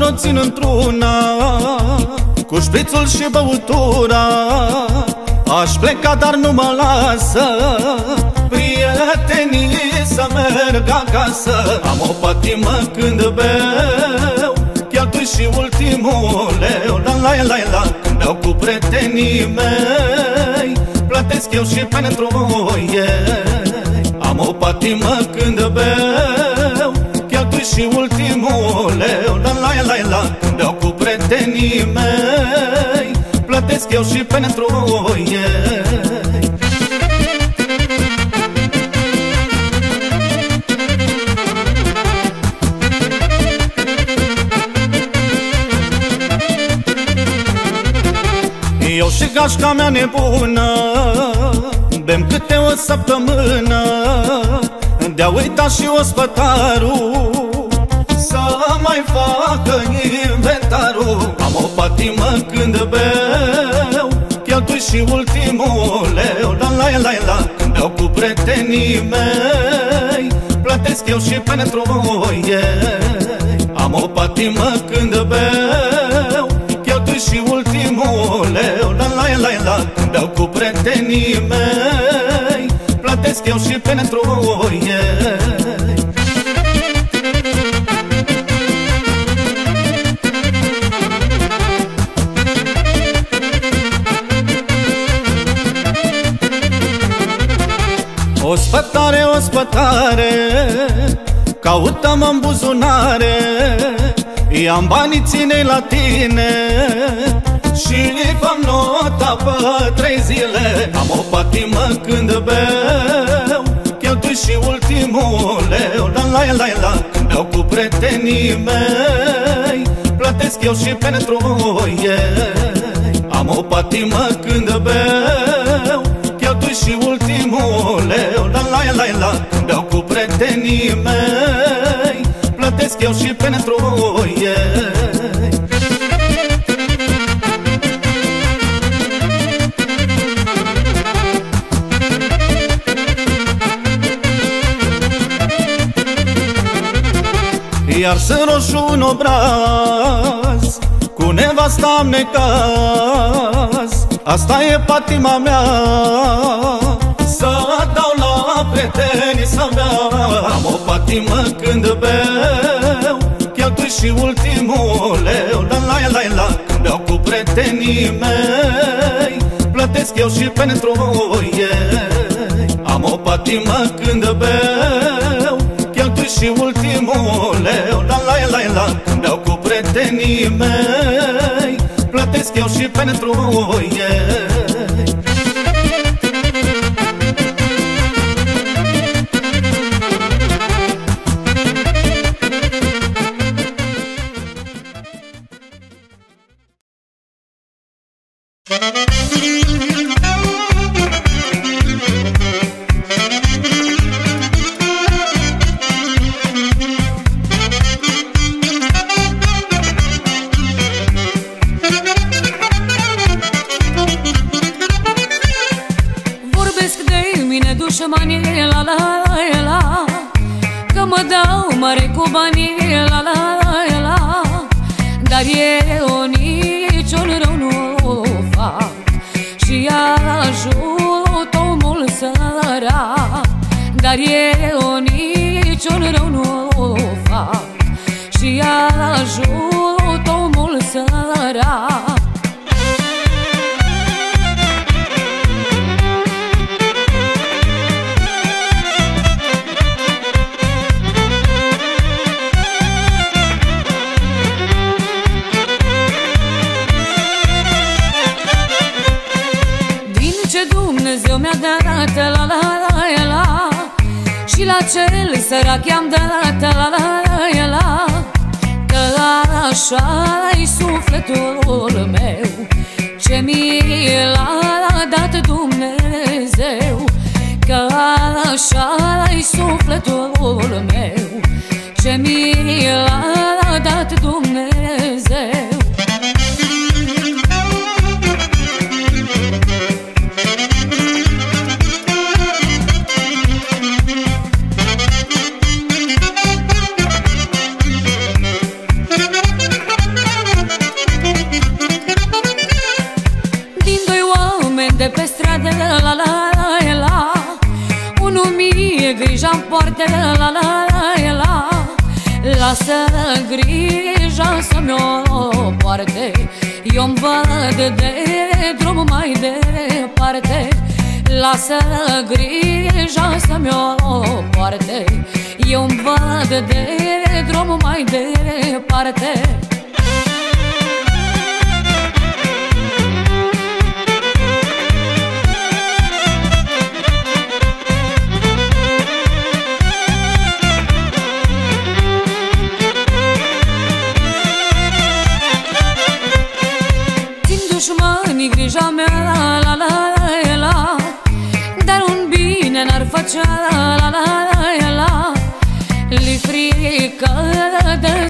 o țin într-una, cu șprițul și băutura. Aș pleca, dar nu mă lasă prietenii să merg acasă. Am o patimă când beu, cheltui și ultimul leu. La, când beau cu prietenii mei, plătesc eu și pentru ei. Am o patimă când beu, cheltui și ultimul leu. La, când beau cu prietenii mei, plătesc eu și pentru ei. Eu și gașca mea nebună bem câte o săptămână, de-a uitat și ospătarul să mai facă inventarul. Am o patimă când beu, cheltui și ultimul leu. La, când beau cu prietenii mei, plătesc eu și pentru ei. Am o patimă când beu, cheltui și ultimul leu. La, când beau cu prietenii mei, plătesc eu și pentru ei. Ospătare, ospătare, caută-mă în buzunare, ia-mi banii, ține-i la tine și fă-mi nota pe 3 zile. Am o patimă când beu, cheltui și ultimul leu. La, când beau cu prietenii mei, plătesc eu și pentru ei. Am o patimă când beu, cheltui și ultimul leu. La, când beau cu prietenii mei, plătesc eu și pentru ei. Iar sunt roșu în obraz, cu nevasta-mi necaz. Asta e patima mea, să dau la prieteni să bea. Am o patimă când beu, cheltui și ultimul leu. La, când beau cu prietenii mei, plătesc eu și pentru ei. Am o patimă când beu, cheltui și ultimul leu. La, când beau cu prietenii mei, plătesc eu și pentru ei. Că mă dau mare cu banii, la, dar eu niciun rău nu fac și ajut omul sărac. Dar eu niciun rău nu fac și ajut omul sărac. Dumnezeu mi-a dat, la, și la cel sărac i-am dat, la, că așa-i sufletul meu, ce mi l-a dat Dumnezeu. Că așa-i sufletul meu, ce mi l-a dat Dumnezeu. lasă grija să-mi o poarte. Eu-mi văd de drum mai departe. Lasă grija să-mi o poarte. Eu-mi văd de drum mai departe. Dușmanii grija mea, la la la la, dar un bine n-ar face, la la la la, li frică de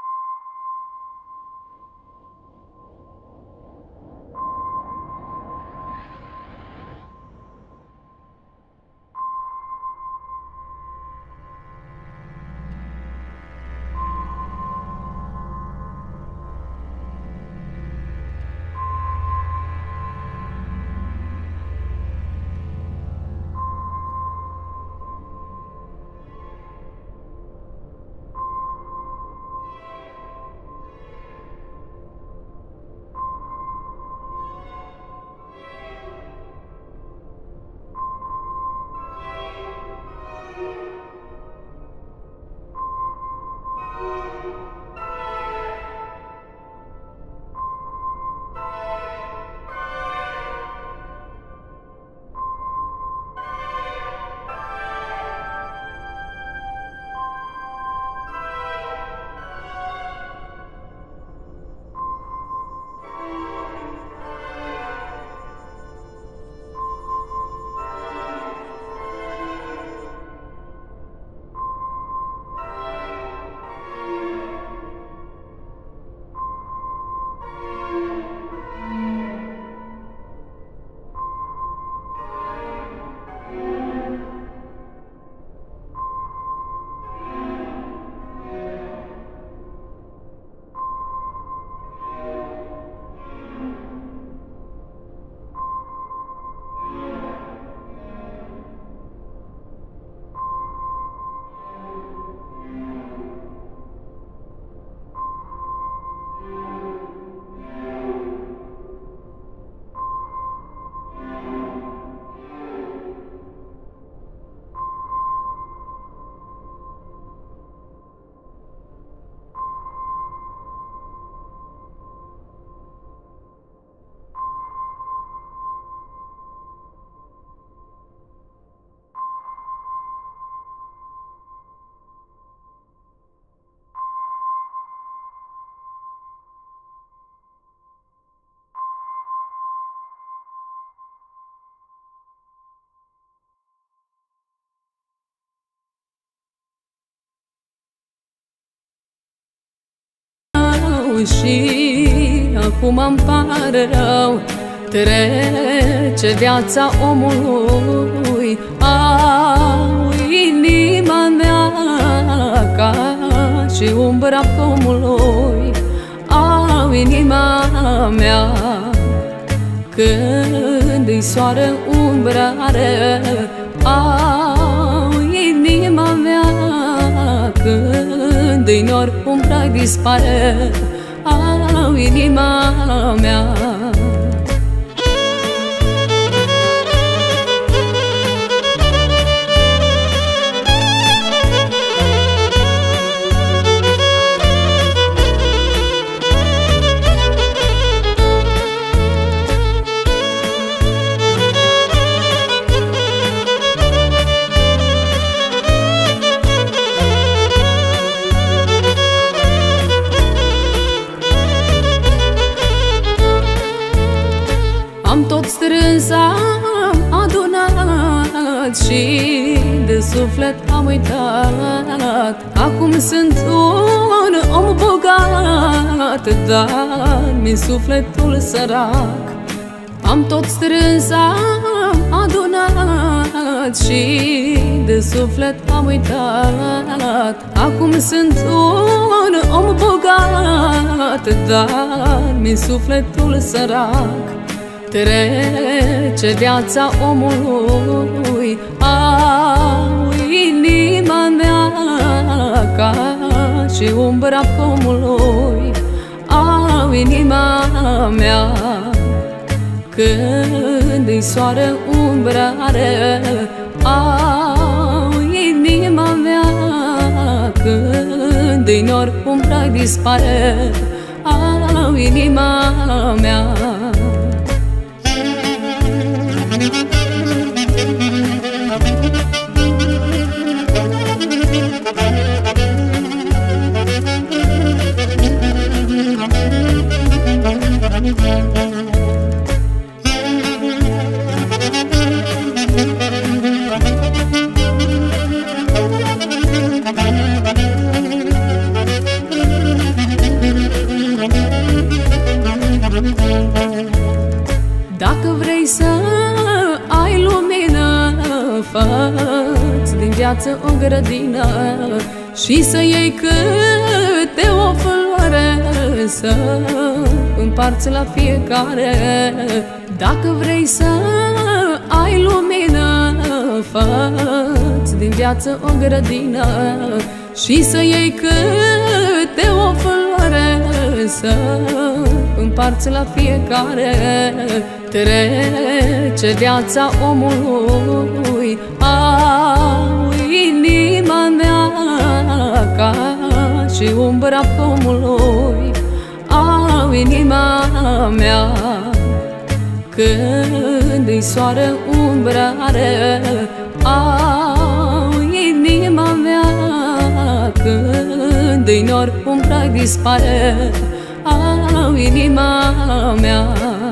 și acum îmi pare rău. Trece viața omului, au inima mea ca și umbra pomului, au inima mea când-i soare umbrare, au inima mea când-i nor umbra dispare, au inima mea. Am tot strâns, am adunat și de suflet am uitat. Acum sunt un om bogat, dar mi-n sufletul sărac. Am tot strâns, am adunat și de suflet am uitat. Acum sunt un om bogat, dar mi-n sufletul sărac. Trece viața omului, au inima mea ca și umbra pomului au inima mea. Când-i soară umbra are, au inima mea. Când-i nor umbra dispare, au inima mea. Dacă vrei să ai lumină, fă-ți din viață o grădină și să iei câte o floare, să împarți la fiecare. Dacă vrei să ai lumină, fă-ți din viață o grădină și să iei câte o floare, să împarți la fiecare. Trece viața omului, au inima mea, ca și umbra pomului au inima mea. Când-i soară umbra are, au inima mea. Când-i nor umbra dispare, au inima mea.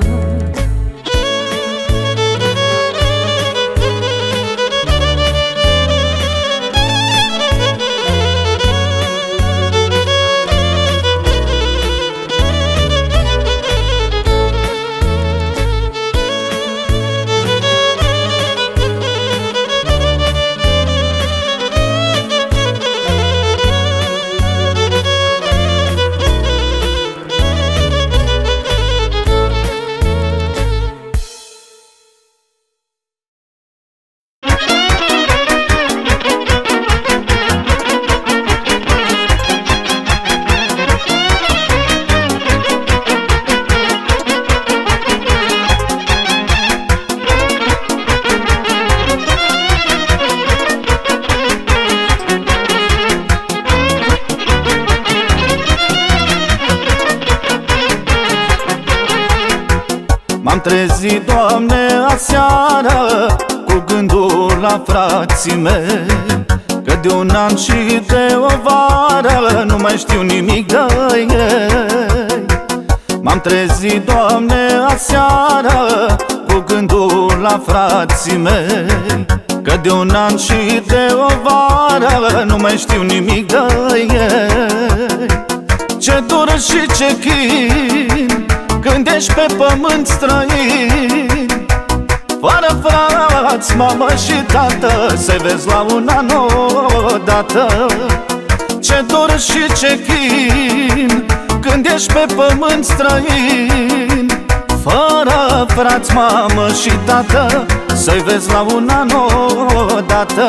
M-am trezit, Doamne, aseară cu gândul la frații mei, că de un an și de o vară nu mai știu nimic de ei. M-am trezit, Doamne, aseară cu gândul la frații mei, că de un an și de o vară nu mai știu nimic de ei. Ce dură și ce chin când ești pe pământ străin, fără frați, mamă și tată, să vezi la un an odată. Ce dor și ce chin când ești pe pământ străin, fără frați, mamă și tată, să-i vezi la un an odată.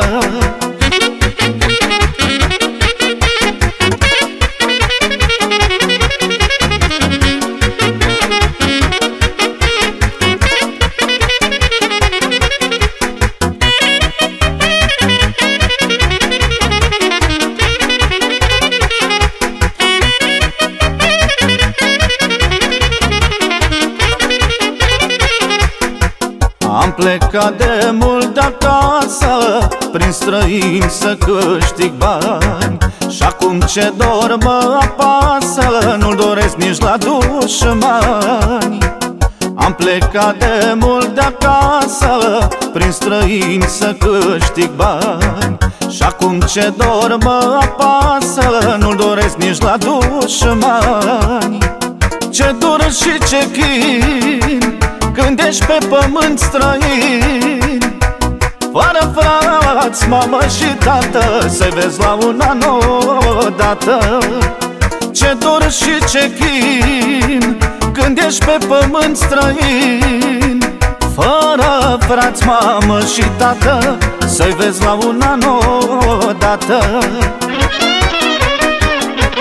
Am plecat de mult de acasă, prin străini să câștig bani, și acum ce dor mă apasă, nu-l doresc nici la dușmani. Am plecat de mult de acasă, prin străini să câștig bani, și acum ce dor mă apasă, nu-l doresc nici la dușmani. Ce dură și ce chin când ești pe pământ străin, fără frați, mamă și tată, să-i vezi la un an odată. Ce dor și ce chin când ești pe pământ străin, fără frați, mamă și tată, să-i vezi la un an odată.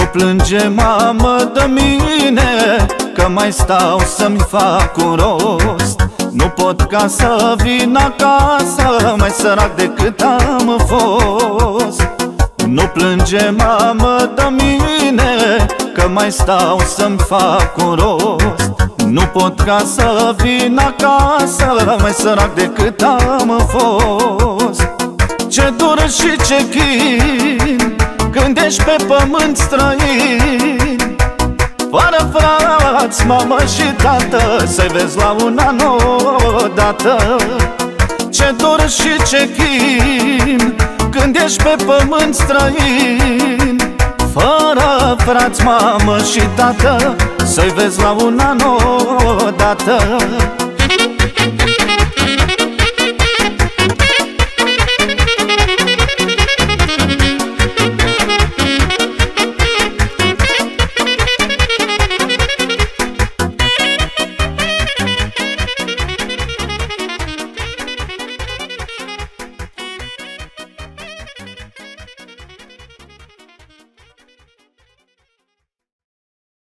plânge, mamă, de mine, că mai stau să-mi fac un rost. Nu pot ca să vin acasă, mai sărac decât am fost. Nu plânge, mamă, de mine, că mai stau să-mi fac un rost. Nu pot ca să vin acasă, mai sărac decât am fost. Ce dur și ce chin când ești pe pământ străin, fără frați, mamă și tată, să-i vezi la un an odată. Ce dur și ce chin când ești pe pământ străin, fără frați, mamă și tată, să-i vezi la un an odată.